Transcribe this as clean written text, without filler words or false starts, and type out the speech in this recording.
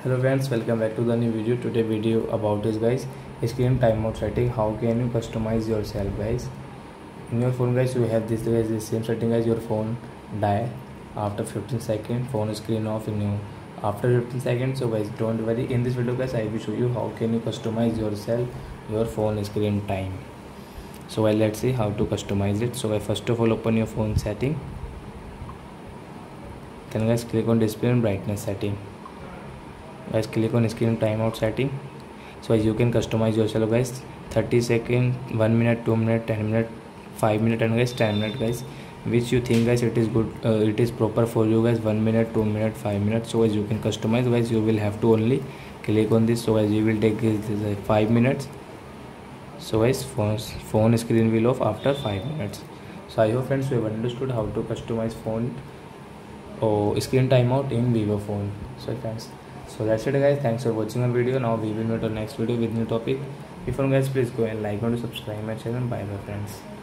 Hello friends, welcome back to the new video. Today video about is guys screen timeout setting. How can you customize yourself guys? In your phone guys, you have this guys, the same setting as your phone die after 15 seconds, phone screen off in you after 15 seconds. So guys, don't worry. In this video guys, I will show you how can you customize yourself your phone screen time. So well, let's see how to customize it. So guys, first of all, open your phone setting. Then guys, click on display and brightness setting. Guys, click on screen timeout setting. So as you can customize yourself guys, 30 seconds, 1 minute, 2 minute, 10 minute, 5 minute, and guys 10 minute guys, which you think guys it is good, it is proper for you guys. 1 minute, 2 minute, 5 minutes. So as you can customize guys, you will have to only click on this. So as you will take this 5 minutes. So guys, phone screen will off after 5 minutes. So I hope friends you have understood how to customize phone or screen timeout in Vivo phone. So friends, so that's it guys, thanks for watching our video. Now we will meet on next video with new topic. Before guys, please go and like and subscribe my channel. Bye bye friends.